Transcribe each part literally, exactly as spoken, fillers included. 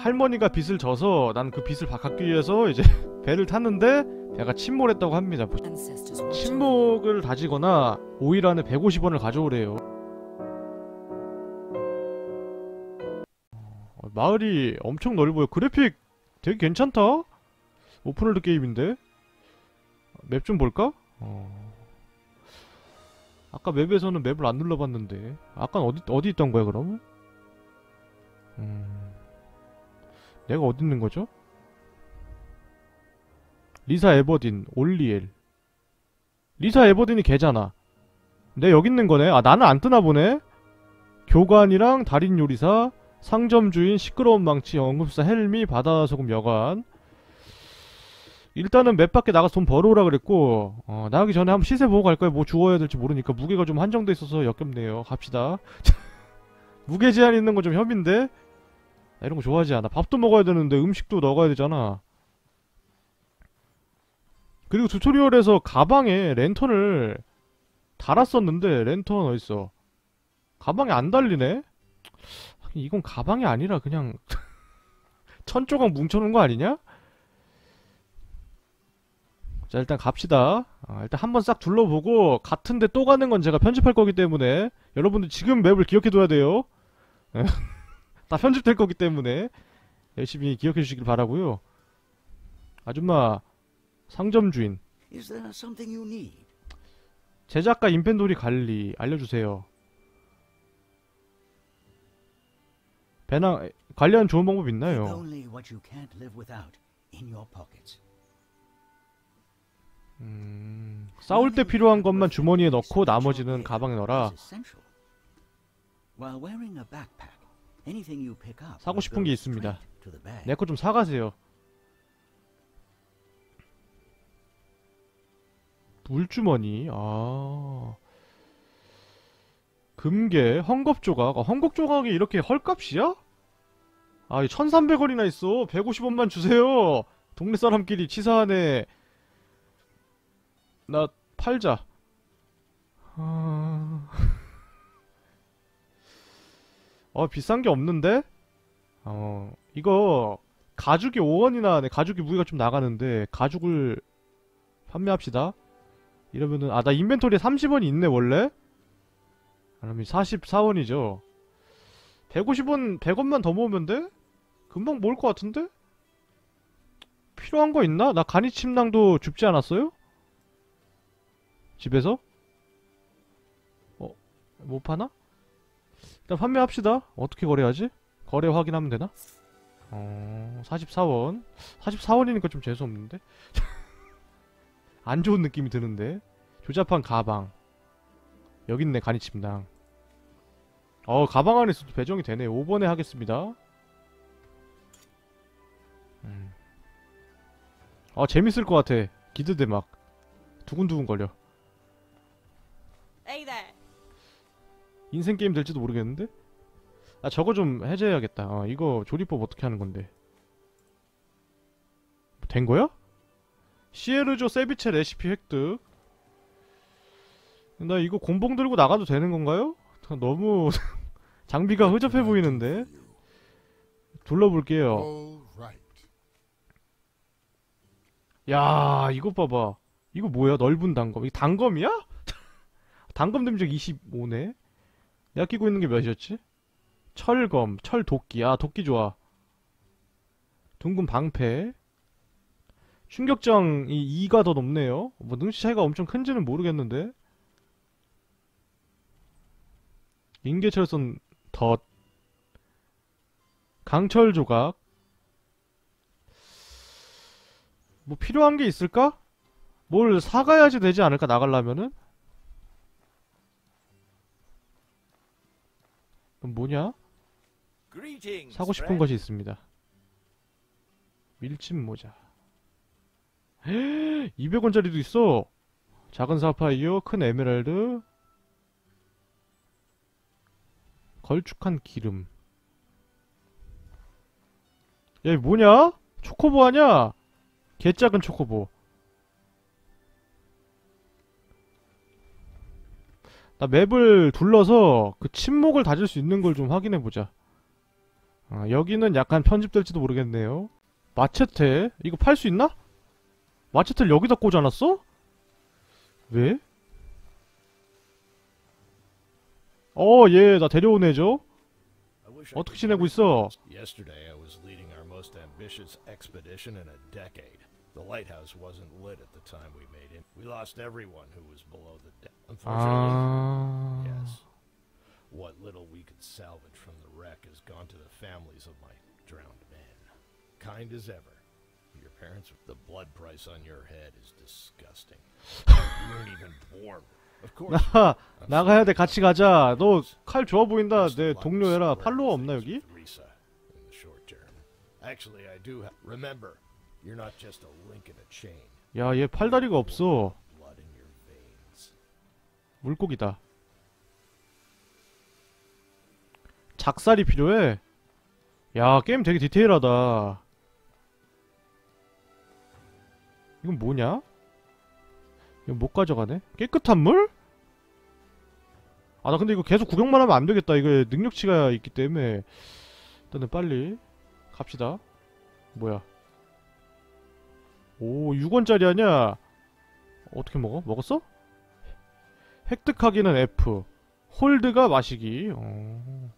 할머니가 빚을 져서 난 그 빚을 갚기 위해서 이제 배를 탔는데 배가 침몰했다고 합니다. 뭐 침묵을 다지거나 오 일 안에 백오십 원을 가져오래요. 어, 마을이 엄청 넓어요. 그래픽 되게 괜찮다? 오픈월드 게임인데? 맵 좀 볼까? 어... 아까 맵에서는 맵을 안 눌러봤는데 아까 어디 어디 있던 거야 그럼? 음... 내가 어디 있는 거죠? 리사 에버딘, 올리엘. 리사 에버딘이 걔잖아. 내가 여기 있는 거네. 아 나는 안 뜨나 보네. 교관이랑 달인 요리사, 상점 주인, 시끄러운 망치, 연금술사 헬미, 바다소금 여관. 일단은 맵 밖에 나가서 돈 벌어오라 그랬고 어, 나가기 전에 한번 시세 보고 갈 거야. 뭐 주워야 될지 모르니까 무게가 좀 한정돼 있어서 역겹네요. 갑시다. 무게 제한 있는 건 좀 협인데? 나 이런 거 좋아하지 않아. 밥도 먹어야 되는데 음식도 넣어가야 되잖아. 그리고 튜토리얼에서 가방에 랜턴을 달았었는데 랜턴 어딨어? 가방에 안 달리네? 이건 가방이 아니라 그냥 천 조각 뭉쳐놓은 거 아니냐? 자 일단 갑시다. 아, 일단 한번 싹 둘러보고 같은데 또 가는 건 제가 편집할 거기 때문에 여러분들 지금 맵을 기억해둬야 돼요. 다 편집될 거기 때문에 열심히 기억해 주시길 바라고요. 아줌마 상점 주인 제작가 인벤토리 관리 알려주세요. 배낭 관리하는 좋은 방법 있나요? 음... 싸울 때 필요한 것만 주머니에 넣고 나머지는 가방에 넣어라. 사고 싶은 게 있습니다. 내 거 좀 사가세요. 물주머니. 아... 금괴, 헝겊조각. 아, 헝겊조각이 이렇게 헐값이야? 아, 이 천삼백 원이나 있어. 백오십 원만 주세요. 동네 사람끼리 치사하네. 나 팔자. 아... 어, 비싼 게 없는데? 어, 이거 가죽이 오 원이나 하네. 가죽이 무게가 좀 나가는데 가죽을 판매합시다. 이러면은 아, 나 인벤토리에 삼십 원이 있네 원래? 그러면 사십사 원이죠. 백오십 원, 백 원만 더 모으면 돼? 금방 모을 것 같은데? 필요한 거 있나? 나 간이침낭도 줍지 않았어요? 집에서? 어? 못 파나? 일단 판매합시다. 어떻게 거래하지? 거래 확인하면 되나? 어... 사십사 원. 사십사 원이니까 좀 재수없는데? 안 좋은 느낌이 드는데? 조잡한 가방. 여기 있네, 간이침낭. 어, 가방 안에 있어도 배정이 되네. 오 번에 하겠습니다. 음. 아, 재밌을 것 같아. 기대돼, 막. 두근두근 거려. 인생 게임 될지도 모르겠는데? 아, 저거 좀 해제해야겠다. 어, 이거 조리법 어떻게 하는 건데? 된 거야? 시에르조 세비체 레시피 획득. 나 이거 곤봉 들고 나가도 되는 건가요? 너무 장비가 허접해 보이는데? 둘러볼게요. 야, 이거 봐봐. 이거 뭐야? 넓은 단검. 이게 단검이야? 단검 데미지가 이십오네? 내가 끼고 있는 게 몇이었지? 철검, 철도끼. 아, 도끼 좋아. 둥근 방패. 충격정이 이가 더 높네요. 뭐 능치 차이가 엄청 큰지는 모르겠는데. 인계철선 덧. 강철 조각. 뭐 필요한 게 있을까? 뭘 사가야지 되지 않을까 나가려면은? 그럼 뭐냐? 사고 싶은 것이 있습니다. 밀짚 모자. 이백 원짜리도 있어. 작은 사파이어, 큰 에메랄드, 걸쭉한 기름. 야, 이 뭐냐? 초코보 아냐? 개작은 초코보. 나 맵을 둘러서 그 침묵을 다질 수 있는 걸 좀 확인해보자. 아, 여기는 약간 편집될지도 모르겠네요. 마체테? 이거 팔 수 있나? 마체테를 여기다 꽂아놨어? 왜? 어, 얘 나 데려오네죠? I wish I 어떻게 could 지내고 tell you 있어? this. Yesterday I was leading our most ambitious expedition in a decade. The lighthouse wasn't lit at the time we made it. We lost everyone who was below the deck. Unfortunately, 아... yes. What little we could salvage from the wreck has gone to the families of my drowned men. Kind as ever. Your parents, the blood price on your head is disgusting. You weren't even born. Of course. 나 I'm 나가야 돼. sorry. 같이 가자. 너 칼 좋아 보인다. Best 내 of luck 동료애라. squaring 팔로워 없나 things 여기? with Risa in the short term. Actually, I do have. Remember, you're not just a link in a chain. 야, 얘 팔다리가 없어. Blood in your veins. 물고기다. 작살이 필요해. 야, 게임 되게 디테일하다. 이건 뭐냐? 이건 못 가져가네? 깨끗한 물? 아, 나 근데 이거 계속 구경만 하면 안 되겠다. 이거 능력치가 있기 때문에. 일단은 빨리 갑시다. 뭐야? 오, 육 원짜리 하냐? 어떻게 먹어? 먹었어? 획득하기는 F. 홀드가 마시기. 어.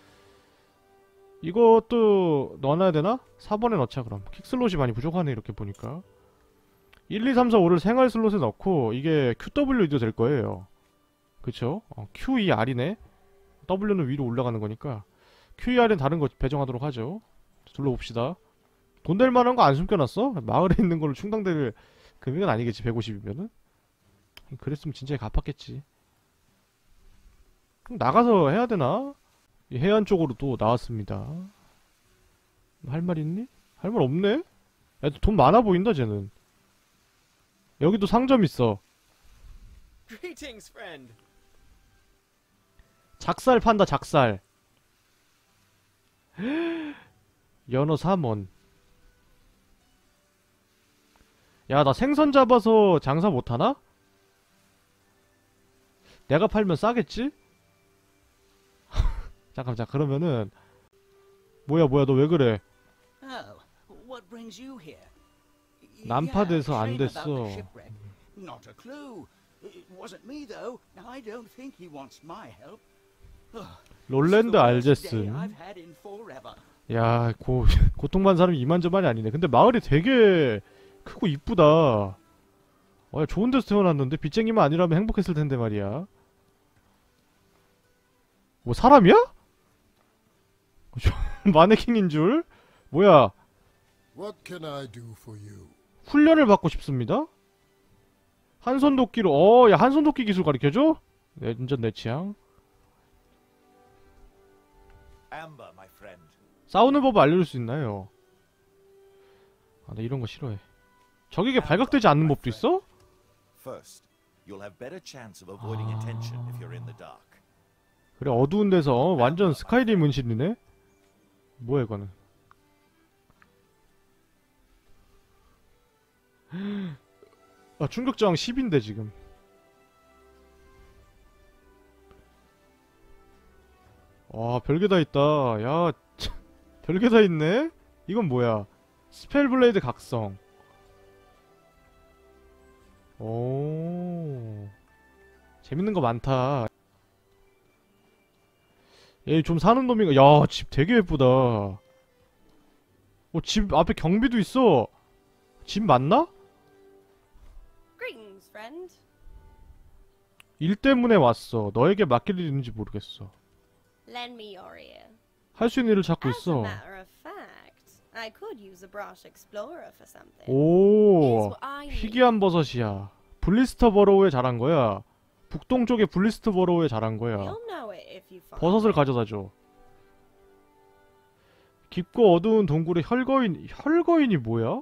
이것도 넣어놔야 되나? 사 번에 넣자 그럼. 킥슬롯이 많이 부족하네 이렇게 보니까. 일, 이, 삼, 사, 오를 생활 슬롯에 넣고 이게 큐더블유도 될 거예요. 그쵸? 어, 큐, 이, 알이네. W는 위로 올라가는 거니까 큐, 이, 알은 다른 거 배정하도록 하죠. 둘러봅시다. 돈 될 만한 거 안 숨겨놨어? 마을에 있는 걸로 충당될 금액은 아니겠지. 백오십이면은 그랬으면 진짜 갚았겠지. 그럼 나가서 해야 되나? 이 해안 쪽으로 또 나왔습니다. 할 말 있니? 할 말 없네? 야, 돈 많아 보인다 쟤는. 여기도 상점 있어. Greetings, friend. 작살 판다 작살. 연어 삼 원. 야, 나 생선 잡아서 장사 못하나? 내가 팔면 싸겠지? 잠깐, 잠깐, 그러면은 뭐야, 뭐야, 너 왜 그래? Oh, what brings you here? 난파돼서 안 Yeah, shame about 됐어. the shipwreck. Not a clue. It wasn't me though. I don't think he wants my help. 롤랜드 It's the worst day 알제슨. I've had in forever. 야, 고, 고통받는 사람이 이만저만이 아니네. 근데 마을이 되게 크고 이쁘다. 어, 야, 좋은 데서 태어났는데 빚쟁이만 아니라면 행복했을 텐데 말이야. 뭐 사람이야? 마네킹인 줄? 뭐야? What can I do for you? 훈련을 받고 싶습니다. 한손 도끼로. 어, 야, 한손 도끼 기술 가르쳐줘? 네, 완전 내 취향. Amber, my friend. 싸우는 법을 알려줄 수 있나요? 아, 나 이런 거 싫어해. 적에게 발각되지 않는 법도 있어? First, you'll have better chance of avoiding attention if you're in the dark. 그래, 어두운 데서 어, 완전 스카이림 은신이네? 뭐야 이거는. 아, 충격저항 십인데 지금. 와, 별게 다 있다. 야, 참, 별게 다 있네? 이건 뭐야? 스펠블레이드 각성. 오, 재밌는 거 많다. 얘 좀 사는 놈인가? 야, 집 되게 예쁘다. 어, 집 앞에 경비도 있어. 집 맞나? Greetings, friend. 일 때문에 왔어. 너에게 맡길 일 있는지 모르겠어. Lend me your ear. 할 수 있는 일을 찾고 As a 있어. matter of fact, I could use a brush explorer for something. 오, Here's what I need. 희귀한 버섯이야. 블리스터 버로우에 자란 거야. 북동쪽의 블리스터 버로우에 자란 거야. You'll know it if you find 버섯을 it. 가져다 줘. 깊고 어두운 동굴의 혈거인. 혈거인이 뭐야?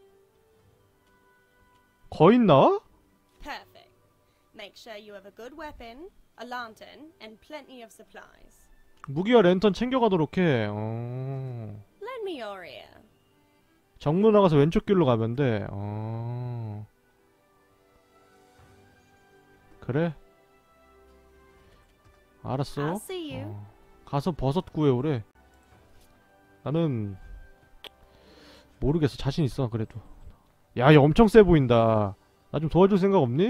거인 나와? Perfect. Make sure you have a good weapon, a lantern, and plenty of supplies. 무기와 랜턴 챙겨가도록 해. 어... Lend me your ear. 정문 나가서 왼쪽 길로 가면 돼. 어... 그래? 알았어. I'll see you. 어, 가서 버섯 구해오래. 나는 모르겠어. 자신 있어 그래도. 야, 얘 엄청 세 보인다. 나 좀 도와줄 생각 없니?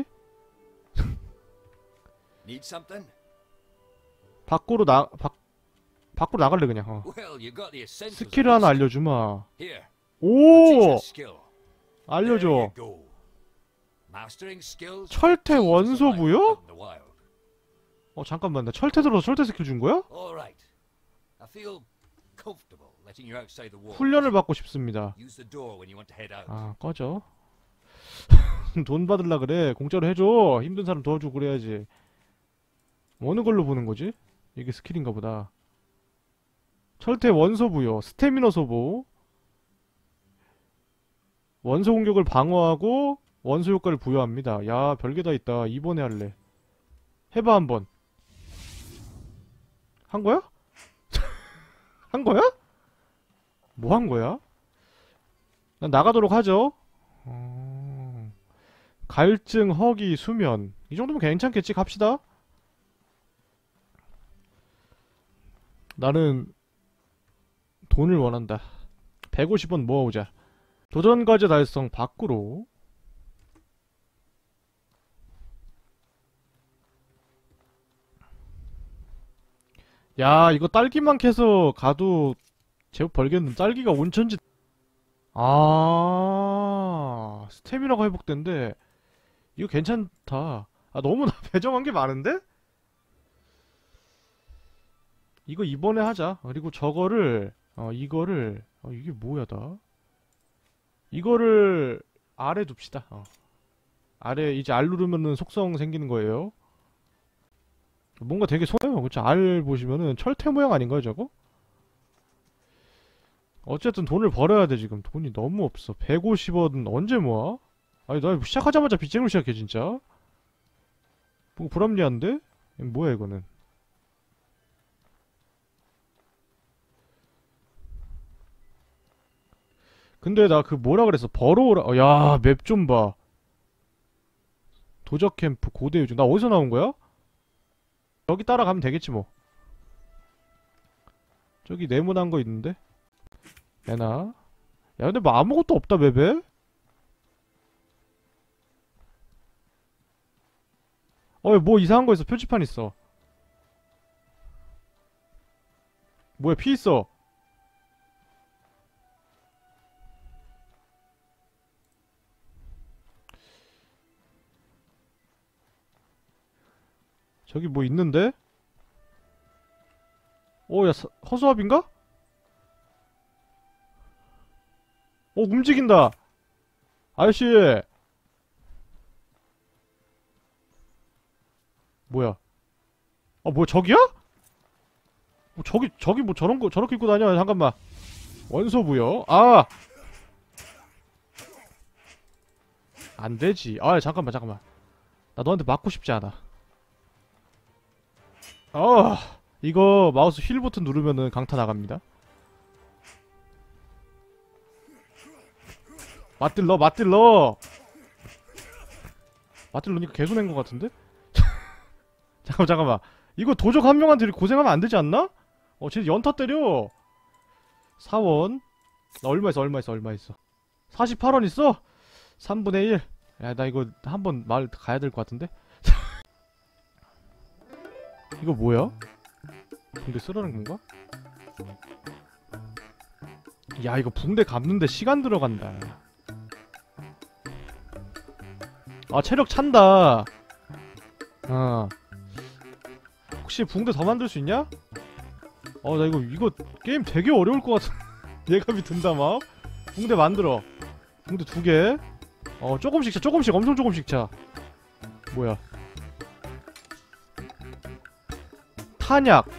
Need something? 밖으로 나 밖 밖으로 나갈래 그냥. 어. Well, you got the essentials. 스킬 하나 알려주마. Here. 오, skill. 알려줘. Go. Mastering skills. 철퇴 원소부요? out in the wild. 어 잠깐만, 나 철퇴 들어서 철퇴 스킬 준 거야? All right. I feel comfortable letting you outside the wall. 훈련을 받고 싶습니다. Use the door when you want to head out. 아, 꺼져. 돈 받을라 그래. 공짜로 해줘. 힘든 사람 도와주고 그래야지. 어느 걸로 보는 거지? 이게 스킬인가 보다. 철퇴 원소 부여. 스태미너 소보. 원소 공격을 방어하고 원소 효과를 부여합니다. 야, 별게 다 있다. 이번에 할래. 해봐 한번. 한 거야? 한 거야? 뭐 한 거야? 난 나가도록 하죠. 어... 갈증, 허기, 수면. 이 정도면 괜찮겠지? 갑시다. 나는 돈을 원한다. 백오십 원 모아오자. 도전과제 달성 밖으로. 야, 이거 딸기만 캐서 가도 제법 벌겠는데. 딸기가 온천지. 아, 스태미나가 회복된대. 이거 괜찮다. 아, 너무 나 배정한 게 많은데? 이거 이번에 하자. 그리고 저거를 어 이거를 어 이게 뭐야 다? 이거를 아래 둡시다. 어. 아래 이제 알 누르면은 속성 생기는 거예요. 뭔가 되게 소해요. 그쵸? 알 보시면은 철퇴 모양 아닌가요 저거? 어쨌든 돈을 벌어야 돼. 지금 돈이 너무 없어. 백오십 원은 언제 모아? 아니 나 시작하자마자 빚쟁이로 시작해 진짜. 뭐 불합리한데? 뭐야 이거는. 근데 나 그 뭐라 그랬어? 벌어오라. 어, 야, 맵 좀 봐. 도적 캠프 고대 요즘. 나 어디서 나온 거야? 여기 따라가면 되겠지 뭐. 저기 네모난 거 있는데? 내나? 야, 근데 뭐 아무것도 없다 맵에? 어, 뭐 이상한 거 있어. 표지판 있어. 뭐야, 피 있어. 저기 뭐 있는데? 어, 야, 사, 허수아비인가? 어, 움직인다! 아저씨! 뭐야? 아, 뭐야, 저기야? 뭐, 저기, 저기 뭐 저런 거, 저렇게 입고 다녀. 잠깐만. 원소부여? 아! 안 되지. 아, 잠깐만, 잠깐만. 나 너한테 맞고 싶지 않아. 어, 이거 마우스 휠 버튼 누르면은 강타 나갑니다. 맞들러, 맞들러! 맞들러니까 개수 낸 것 같은데? 잠깐만, 잠깐만. 이거 도적 한 명한테 고생하면 안 되지 않나? 어, 쟤 연타 때려. 사 원. 나 얼마 있어, 얼마 있어, 얼마 있어. 사십팔 원 있어? 삼분의 일. 야, 나 이거 한번 말 가야 될 것 같은데? 이거 뭐야? 붕대 쓰라는 건가? 야, 이거 붕대 감는데 시간 들어간다. 아, 체력 찬다. 어. 혹시 붕대 더 만들 수 있냐? 어, 나 이거 이거 게임 되게 어려울 것 같은 예감이 든다 막. 붕대 만들어. 붕대 두 개. 어, 조금씩 차, 조금씩, 엄청 조금씩 차. 뭐야? 탄약.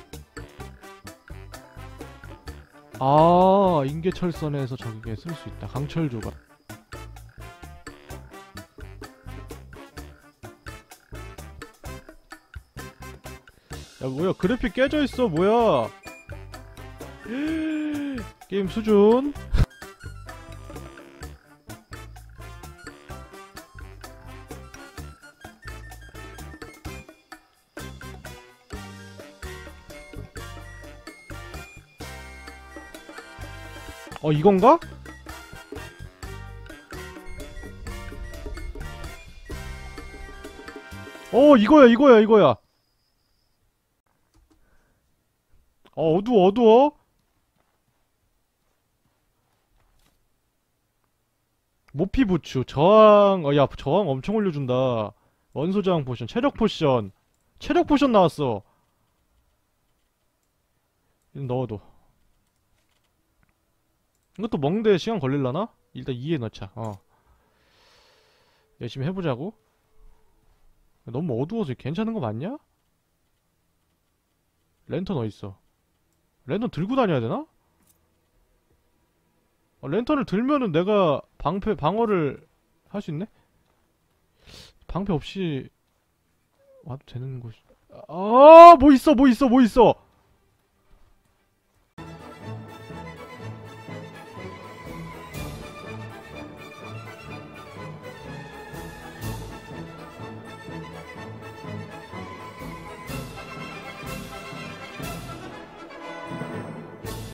아, 인계철선에서 저기에 쓸 수 있다. 강철 조각. 야, 뭐야, 그래픽 깨져 있어. 뭐야? 게임 수준. 어, 이건가? 어, 이거야, 이거야, 이거야. 어, 어두워, 어두워. 모피 부추, 저항, 어, 야, 저항 엄청 올려준다. 원소 저항 포션, 체력 포션. 체력 포션 나왔어. 이건 넣어도. 이것도 먹는데 시간 걸릴라나? 일단 이에 넣자, 어. 열심히 해보자고. 너무 어두워서 괜찮은 거 맞냐? 랜턴 어딨어? 랜턴 들고 다녀야 되나? 어, 랜턴을 들면은 내가 방패, 방어를 할 수 있네? 방패 없이 와도 되는 곳이. 아, 뭐 있어, 뭐 있어, 뭐 있어!